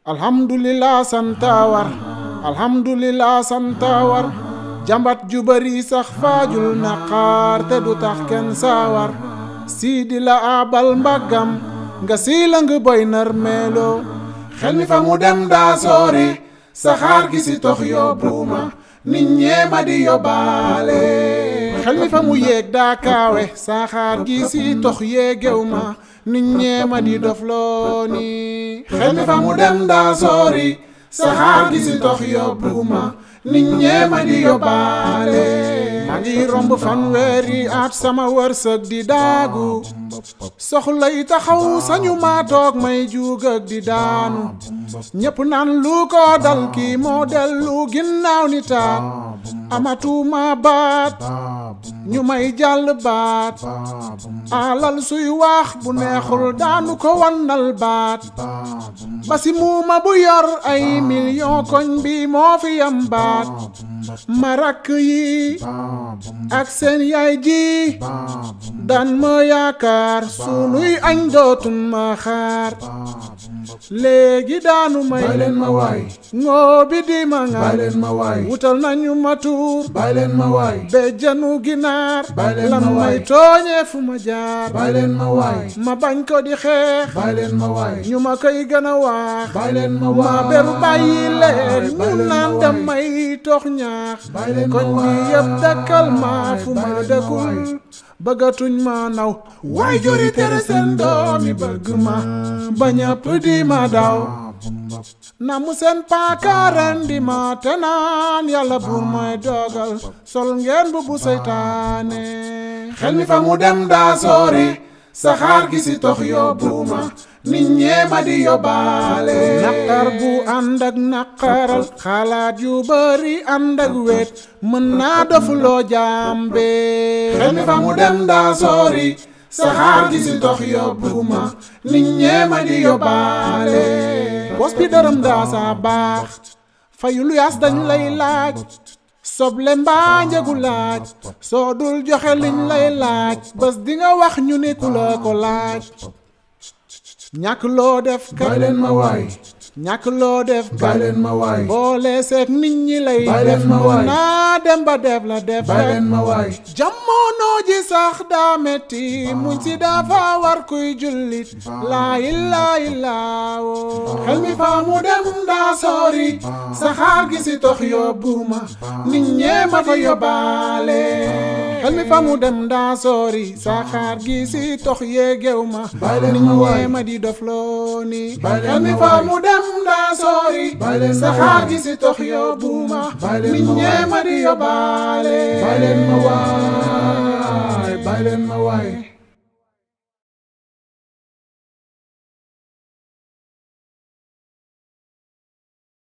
alhamdulillah santawar alhamdulillah santawar jambat ju bari sax faajul naqaar te du tax kenn saawar siidi la abal mbagam nga siilang boy nar meelo xel mi fa mu dem daa soori saxaar gi si tox yóbbuuma nit ñee ma di yóbbaale xel mi fa mu yéeg daa kaawe saxaar gi si tox yéegew ma nit ñee ma di doflooni xel mi fa mu dem daa soori saxaar gi si tox yóbbuuma nit ñee ma di yóbbaale maa ngi romb fanweeri at sama wërsëg di daagu soxlay taxaw sañu maa toog may juug ak di daanu ñépp naan lu ko dal kii moo dellu ginnaaw ni taat amatuma baat ñu may jàll baat alal suy wax bu neexul daanu ko wannal baat basi muuma bu yor ay million koñ bi moo fi yam baat marak yi ak seen yaay ji daan ma yaakaar sunuy añ dootun ma xaar léegi daanu may leen ma waay ngoo bi di ma nga leen ma waay wutal nañu ma tuur leen ma waay be janu ginaar leen lan ma waay may tooñee fu ma jaar leen ma waay ma bañ ko di xeex leen ma waay ñu ma koy gën a wax leen ma ma waay beru bàyyi leen ñu leen ma naan waay damay tox ñaax leen ma koñ bi waay yëpp dëkkal ma fu ma ma dëkkul waay bëggatuñ ma naw waay juri tere seen doomi bëgg ma ba ñëpp di ma daw na mu seen paakaaren di ma te naan yàlla buur mooy dogal sol ngeen bu bu seytaane xel mi fa mu dem daa soori saxaar gi si tox yóbbuuma nit ñee ma di yóbbaale naqar bu ànd ak naqaral xalaat yu bari ànd ak wet mën naa dofuloo jàmbe xel mi fa mu dem daa soori saxaar gi si tox yóbbuuma nit ñee ma di yóbbaale bos bi dërëm daa saa baax fayu lu yaas dañ lay laaj soble mbaa njëgu laaj soo dul joxe liñ lay laaj bés di nga wax ñu ni ku la ko laaj ñàkk loo def ka leen ma waay ñàkk loo def ka leen ma waay boole seeg nit ñi lay leen def ma waay naa dem ba def la def leen ma waay jamono ji sax daa metti muñ si dafa war kuy jullit laa ilaaha illallaah xel mi fa mu dem daa soori saxaar gi si tox yóbbuuma nit ñee ma fa yóbbaale xel mi fa mu dem daa soori saxaar gi si tox yéegew ma nit ñee ma di doflooni xel mi fa mu dem daa soori saxaar gi si tox yóbbuuma nit ñee ma di yóbbaale leen ma waay